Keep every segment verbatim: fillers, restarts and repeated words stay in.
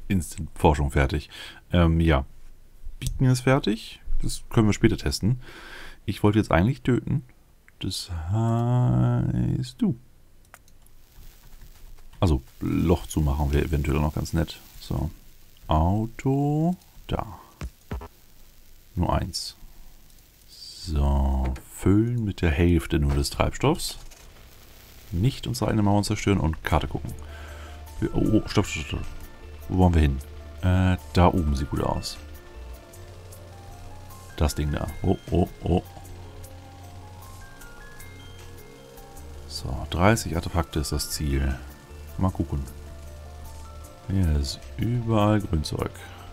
Instant-Forschung fertig. Ähm, ja. Beacon ist fertig. Das können wir später testen. Ich wollte jetzt eigentlich töten. Das heißt du. Also, Loch zu machen wäre eventuell noch ganz nett. So. Auto. Da. Nur eins. So. Füllen mit der Hälfte nur des Treibstoffs. Nicht unsere eigene Mauern zerstören und Karte gucken. Oh, oh, stopp, stopp, stopp. Wo wollen wir hin? Äh, da oben sieht gut aus. Das Ding da. Oh, oh, oh. So, dreißig Artefakte ist das Ziel. Mal gucken. Hier ist überall Grünzeug.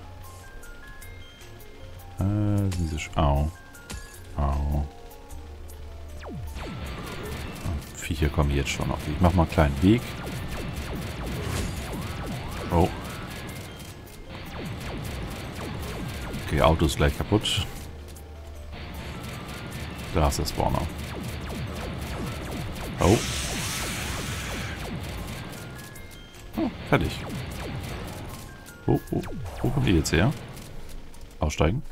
Äh, diese Sch Au. Au. Viecher kommen jetzt schon auf. Ich mach mal einen kleinen Weg. Oh. Okay, Auto ist gleich kaputt. Da ist der Spawner. Oh. Oh, fertig. Wo, wo, wo kommt ihr jetzt her? Aussteigen.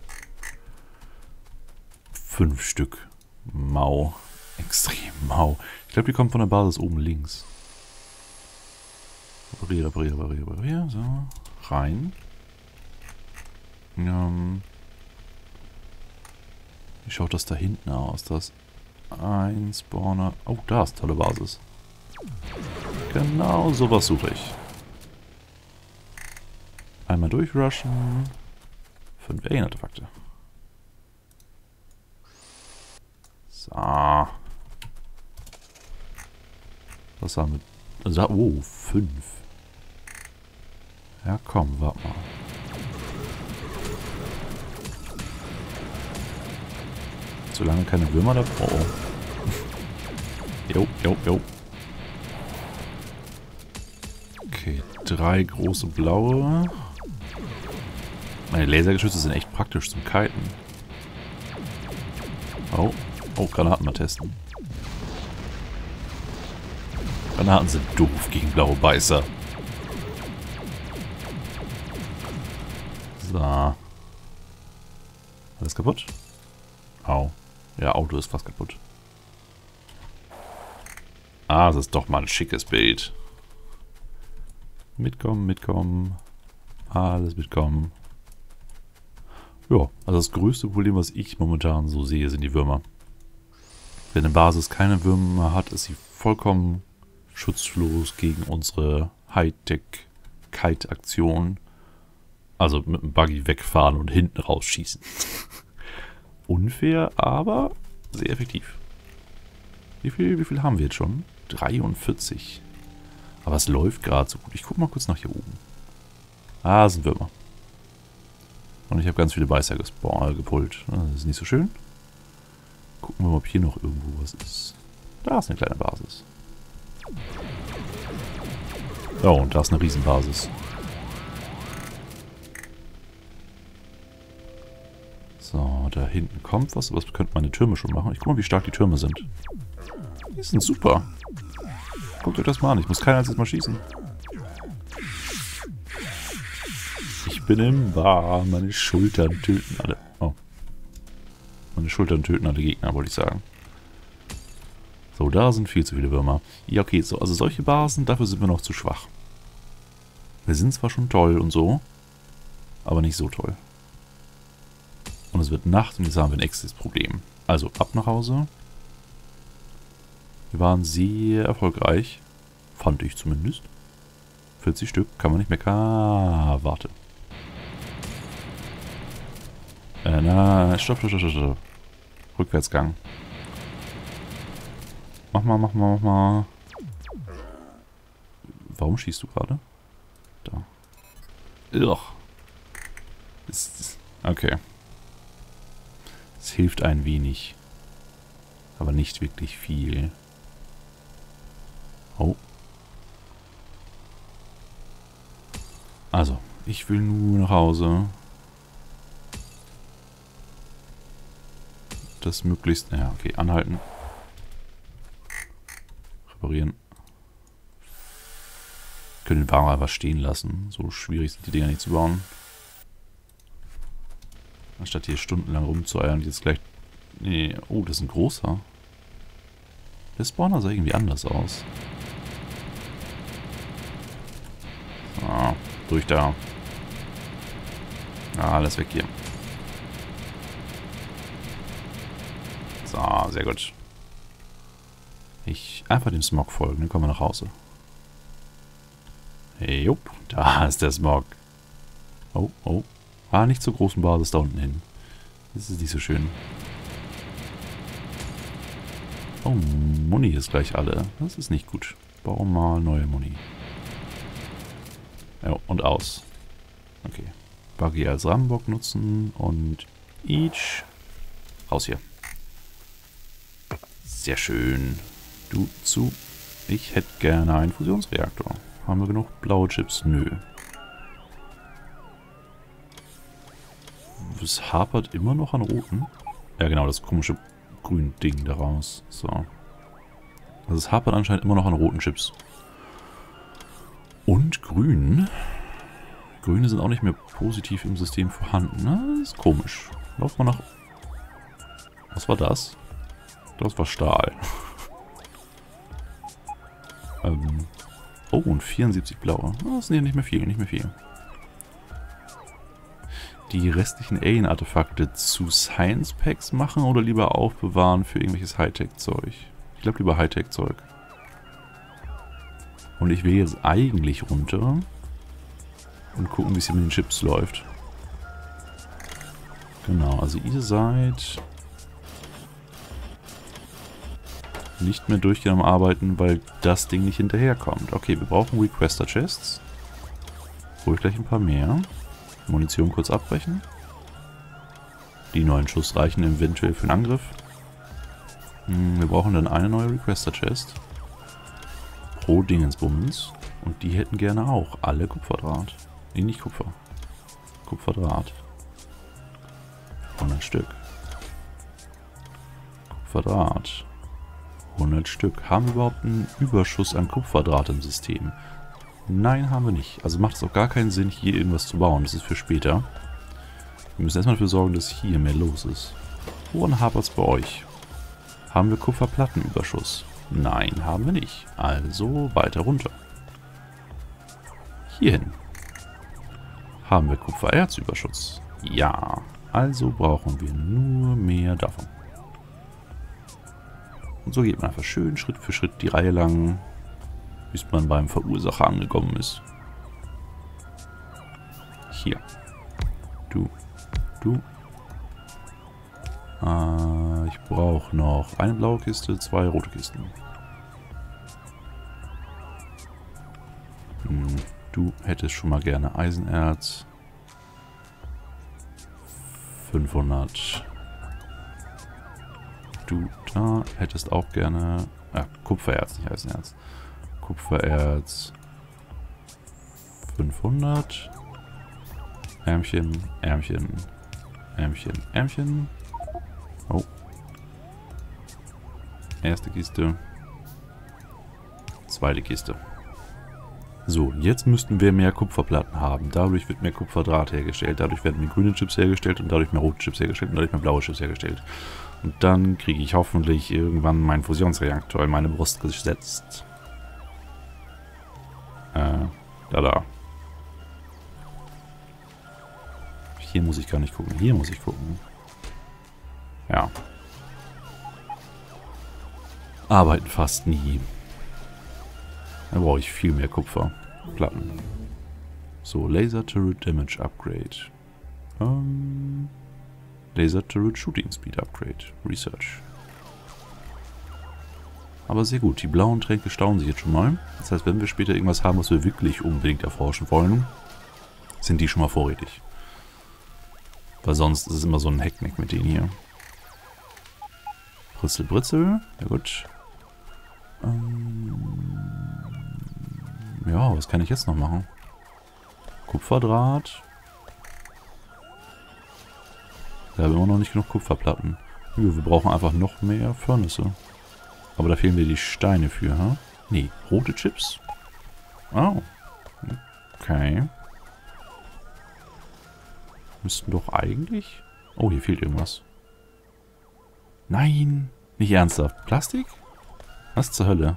Fünf Stück. Mau. Extrem mau. Ich glaube, die kommen von der Basis oben links. Reparier, reparier, reparier, reparier. So. Rein. Ähm. Wie schaut das da hinten aus? Das ein Spawner. Oh, da ist tolle Basis. Genau sowas suche ich. Einmal durchrushen. Fünf Alien-Artefakte. So. Was haben wir? Also, oh, fünf. Ja, komm, warte mal. Solange keine Würmer da... Oh, oh. Jo, jo, jo. Okay, drei große blaue. Meine Lasergeschütze sind echt praktisch zum Kiten. Oh, oh, Granaten mal testen. Granaten sind doof gegen blaue Beißer. So. Alles kaputt? Au. Ja, Auto ist fast kaputt. Ah, das ist doch mal ein schickes Bild. Mitkommen, mitkommen. Alles mitkommen. Ja, also das größte Problem, was ich momentan so sehe, sind die Würmer. Wenn eine Basis keine Würmer hat, ist sie vollkommen schutzlos gegen unsere Hightech-Kite-Aktion. Also mit dem Buggy wegfahren und hinten rausschießen. Unfair, aber sehr effektiv. Wie viel, wie viel haben wir jetzt schon? dreiundvierzig. Aber es läuft gerade so gut. Ich gucke mal kurz nach hier oben. Ah, sind Würmer. Und ich habe ganz viele Beißer gespawnt, gepult. Das ist nicht so schön. Gucken wir mal, ob hier noch irgendwo was ist. Da ist eine kleine Basis. Oh, und da ist eine Riesenbasis. So, da hinten kommt was. Was könnte meine Türme schon machen? Ich guck mal, wie stark die Türme sind. Die sind super. Guckt euch das mal an. Ich muss kein einziges Mal schießen. Ich bin im Bar. Meine Schultern töten alle. Oh. Meine Schultern töten alle Gegner, wollte ich sagen. So, da sind viel zu viele Würmer. Ja, okay. So, also solche Basen, dafür sind wir noch zu schwach. Wir sind zwar schon toll und so, aber nicht so toll. Und es wird Nacht und jetzt haben wir ein echtes Problem. Also ab nach Hause. Wir waren sehr erfolgreich. Fand ich zumindest. vierzig Stück, kann man nicht meckern. Ah, warte. Äh, na, stopp, stopp, stopp, stopp. Rückwärtsgang. Mach mal, mach mal, mach mal. Warum schießt du gerade? Da. Ugh. Ist, okay. Es hilft ein wenig. Aber nicht wirklich viel. Oh. Also, ich will nur nach Hause. Das möglichst... Ja, okay, anhalten. Reparieren. können den Wagen einfach stehen lassen. So schwierig sind die Dinger nicht zu bauen. Anstatt hier stundenlang rumzueiern, jetzt gleich... Nee, oh, das ist ein großer. Der Spawner sah irgendwie anders aus. Ah, durch da. Ah, alles weg hier. So, sehr gut. Ich einfach dem Smog folgen, dann kommen wir nach Hause. Hey, jupp, da ist der Smog. Oh, oh. Ah, nicht zur großen Basis da unten hin. Das ist nicht so schön. Oh, Muni ist gleich alle. Das ist nicht gut. Bauen mal neue Muni. Ja, und aus. Okay. Buggy als Rambock nutzen und each. Raus hier. Sehr schön. Du zu. Ich hätte gerne einen Fusionsreaktor. Haben wir genug blaue Chips? Nö. Es hapert immer noch an roten. Ja genau, das komische grüne Ding daraus. So. Also es hapert anscheinend immer noch an roten Chips. Und grün. Grüne sind auch nicht mehr positiv im System vorhanden. Na, das ist komisch. Lauf mal nach... Was war das? Das war Stahl. ähm... Oh, und vierundsiebzig blaue. Das sind ja nicht mehr viel, nicht mehr viel. Die restlichen Alien-Artefakte zu Science-Packs machen oder lieber aufbewahren für irgendwelches Hightech-Zeug? Ich glaube lieber Hightech-Zeug. Und ich will jetzt eigentlich runter und gucken, wie es hier mit den Chips läuft. Genau, also ihr seid nicht mehr durchgehend am Arbeiten, weil das Ding nicht hinterherkommt. Okay, wir brauchen Requester-Chests. Hol ich gleich ein paar mehr. Munition kurz abbrechen. Die neuen Schuss reichen eventuell für den Angriff. Hm, wir brauchen dann eine neue Requester-Chest. Pro Dingensbummens. Und die hätten gerne auch alle Kupferdraht. Nee, nicht Kupfer. Kupferdraht. hundert Stück. Kupferdraht. hundert Stück. Haben wir überhaupt einen Überschuss an Kupferdraht im System? Nein, haben wir nicht. Also macht es auch gar keinen Sinn, hier irgendwas zu bauen. Das ist für später. Wir müssen erstmal dafür sorgen, dass hier mehr los ist. Woran hapert es bei euch? Haben wir Kupferplattenüberschuss? Nein, haben wir nicht. Also weiter runter. Hierhin. Haben wir Kupfererzüberschuss? Ja. Also brauchen wir nur mehr davon. Und so geht man einfach schön Schritt für Schritt die Reihe lang, bis man beim Verursacher angekommen ist. Hier. Du. Du. Äh, ich brauche noch eine blaue Kiste, zwei rote Kisten. Hm, du hättest schon mal gerne Eisenerz. fünfhundert. Du da hättest auch gerne... Ah, Kupfererz, nicht Eisenerz. Kupfererz. fünfhundert. Ärmchen, Ärmchen, Ärmchen, Ärmchen. Oh. Erste Kiste. Zweite Kiste. So, jetzt müssten wir mehr Kupferplatten haben. Dadurch wird mehr Kupferdraht hergestellt. Dadurch werden mehr grüne Chips hergestellt und dadurch mehr rote Chips hergestellt und dadurch mehr blaue Chips hergestellt. Und dann kriege ich hoffentlich irgendwann meinen Fusionsreaktor in meine Brust gesetzt. Äh, da, da. Hier muss ich gar nicht gucken. Hier muss ich gucken. Ja. Arbeiten fast nie. Da brauche ich viel mehr Kupferplatten. So, Laser Turret Damage Upgrade. Ähm, Laser Turret Shooting Speed Upgrade. Research. Aber sehr gut. Die blauen Tränke stauen sich jetzt schon mal. Das heißt, wenn wir später irgendwas haben, was wir wirklich unbedingt erforschen wollen, sind die schon mal vorrätig. Weil sonst ist es immer so ein Heckmeck mit denen hier. Britzel, Britzel. Ja gut. Ähm, ja, was kann ich jetzt noch machen? Kupferdraht. Wir haben immer noch nicht genug Kupferplatten. Ja, wir brauchen einfach noch mehr Furnace. Aber da fehlen mir die Steine für, ha? Nee, rote Chips. Oh. Okay. Müssten doch eigentlich... Oh, hier fehlt irgendwas. Nein! Nicht ernsthaft. Plastik? Was zur Hölle?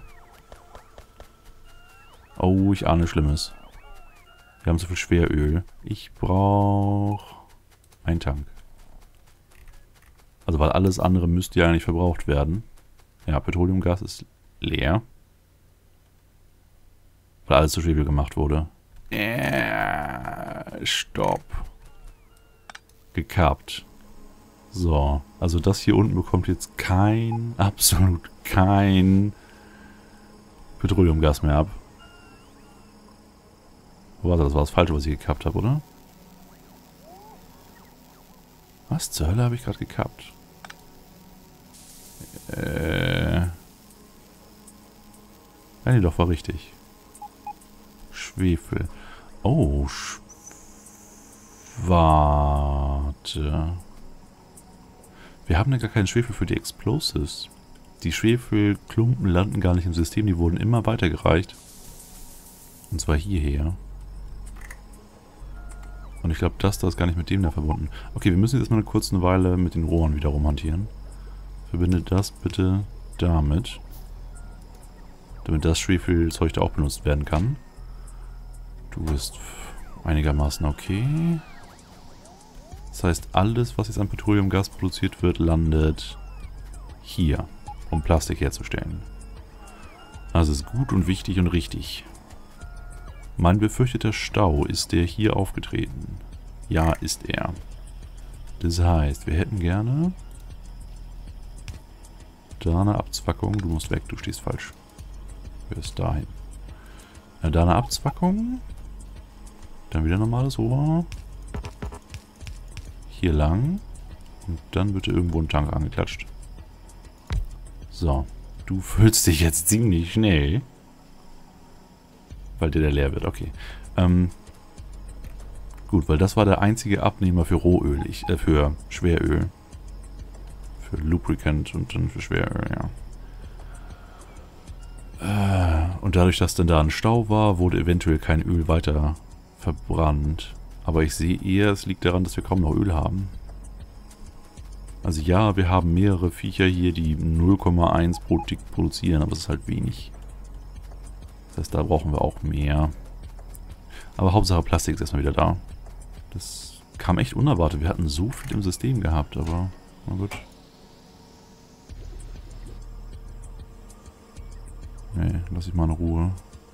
Oh, ich ahne Schlimmes. Wir haben so viel Schweröl. Ich brauche einen Tank. Also, weil alles andere müsste ja nicht verbraucht werden. Ja, Petroleumgas ist leer. Weil alles zu Schwefel gemacht wurde. Äh, stopp. Gekappt. So, also das hier unten bekommt jetzt kein, absolut kein Petroleumgas mehr ab. Oh, warte, das war das Falsche, was ich gekappt habe, oder? Was zur Hölle habe ich gerade gekappt? Äh... Ja, nee, doch, war richtig. Schwefel. Oh, Sch Warte. Wir haben ja gar keinen Schwefel für die Explosives. Die Schwefelklumpen landen gar nicht im System, die wurden immer weitergereicht. Und zwar hierher. Und ich glaube, das da ist gar nicht mit dem da verbunden. Okay, wir müssen jetzt erstmal eine kurze Weile mit den Rohren wieder rumhantieren. Verbinde das bitte damit. Damit das Schwefelzeug da auch benutzt werden kann. Du bist einigermaßen okay. Das heißt, alles, was jetzt an Petroleumgas produziert wird, landet hier, um Plastik herzustellen. Das ist gut und wichtig und richtig. Mein befürchteter Stau, ist der hier aufgetreten? Ja, ist er. Das heißt, wir hätten gerne da eine Abzwackung. Du musst weg, du stehst falsch. Bis dahin. Ja, da eine Abzwackung. Dann wieder normales Rohr. Hier lang. Und dann wird irgendwo ein Tank angeklatscht. So. Du füllst dich jetzt ziemlich schnell. Weil der, der leer wird. Okay. Ähm. Gut, weil das war der einzige Abnehmer für Rohöl. Ich, äh, für Schweröl. Für Lubricant und dann für Schweröl, ja. Äh, und dadurch, dass dann da ein Stau war, wurde eventuell kein Öl weiter verbrannt. Aber ich sehe eher, es liegt daran, dass wir kaum noch Öl haben. Also ja, wir haben mehrere Viecher hier, die null Komma eins pro Tick produzieren, aber es ist halt wenig. Das heißt, da brauchen wir auch mehr. Aber Hauptsache Plastik ist erstmal wieder da. Das kam echt unerwartet. Wir hatten so viel im System gehabt, aber na gut. Nee, lass ich mal in Ruhe.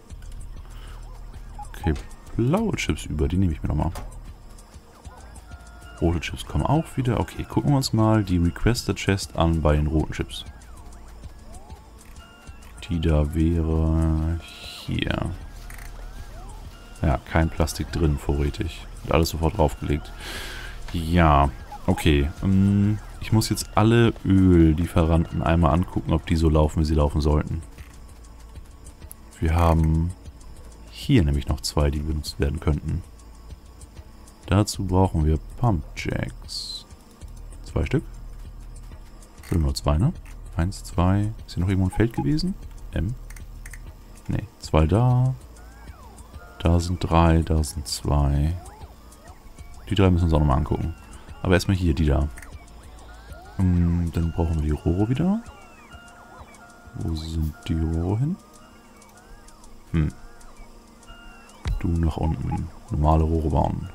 Okay, blaue Chips über, die nehme ich mir doch mal. Rote Chips kommen auch wieder. Okay, gucken wir uns mal die Requested Chest an bei den roten Chips. Die da wäre hier. Ja, kein Plastik drin, vorrätig. Wird alles sofort draufgelegt. Ja, okay. Ich muss jetzt alle Öllieferanten einmal angucken, ob die so laufen, wie sie laufen sollten. Wir haben hier nämlich noch zwei, die benutzt werden könnten. Dazu brauchen wir Pumpjacks. Zwei Stück. Sind nur zwei, ne? Eins, zwei. Ist hier noch irgendwo ein Feld gewesen? M. Ne, zwei da. Da sind drei, da sind zwei. Die drei müssen wir uns auch nochmal angucken. Aber erstmal hier, die da. Um, dann brauchen wir die Rohre wieder. Wo sind die Rohre hin? Hm. Du nach unten. Normale Rohre bauen.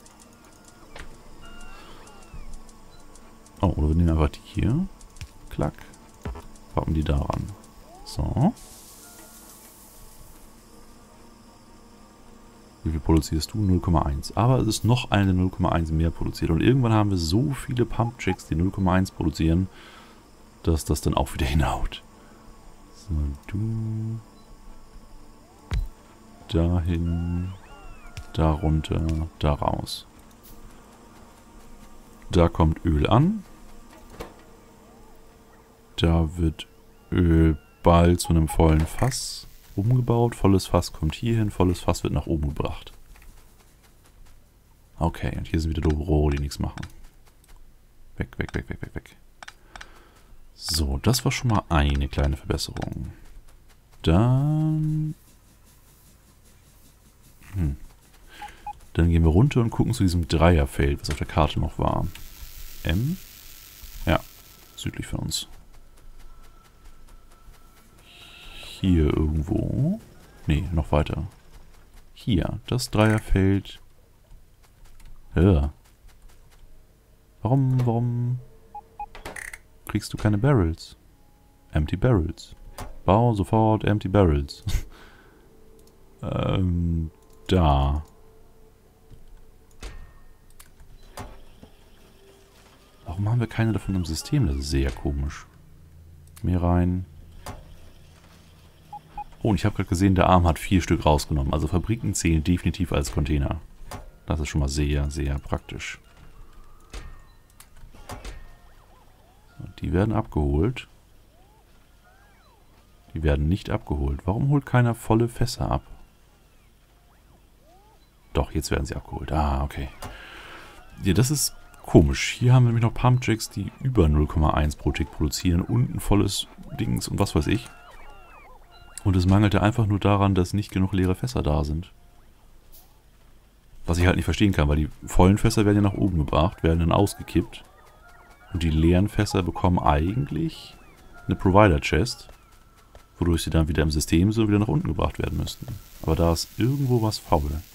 Oh, oder wir nehmen einfach die hier. Klack. Packen die da ran. So. Wie viel produzierst du? null Komma eins. Aber es ist noch eine null Komma eins mehr produziert. Und irgendwann haben wir so viele Pumpjacks, die null Komma eins produzieren, dass das dann auch wieder hinhaut. So, du. Dahin. Da runter. Da raus. Da kommt Öl an. Da wird Öl bald zu einem vollen Fass umgebaut. Volles Fass kommt hier hin, volles Fass wird nach oben gebracht. Okay, und hier sind wieder doofe Rohre, die nichts machen. Weg, weg, weg, weg, weg, weg. So, das war schon mal eine kleine Verbesserung. Dann... Hm. Dann gehen wir runter und gucken zu diesem Dreierfeld, was auf der Karte noch war. M? Ja, südlich von uns. Hier irgendwo. Nee, noch weiter. Hier, das Dreierfeld. Ja. Warum, warum kriegst du keine Barrels? Empty Barrels. Bau sofort Empty Barrels. ähm, da. Warum haben wir keine davon im System? Das ist sehr komisch. Mehr rein. Oh, und ich habe gerade gesehen, der Arm hat vier Stück rausgenommen. Also Fabriken zählen definitiv als Container. Das ist schon mal sehr, sehr praktisch. So, die werden abgeholt. Die werden nicht abgeholt. Warum holt keiner volle Fässer ab? Doch, jetzt werden sie abgeholt. Ah, okay. Ja, das ist komisch. Hier haben wir nämlich noch Pumpjacks, die über null Komma eins pro Tick produzieren und ein volles Dings und was weiß ich. Und es mangelte einfach nur daran, dass nicht genug leere Fässer da sind. Was ich halt nicht verstehen kann, weil die vollen Fässer werden ja nach oben gebracht, werden dann ausgekippt. Und die leeren Fässer bekommen eigentlich eine Provider-Chest, wodurch sie dann wieder im System so wieder nach unten gebracht werden müssten. Aber da ist irgendwo was faul.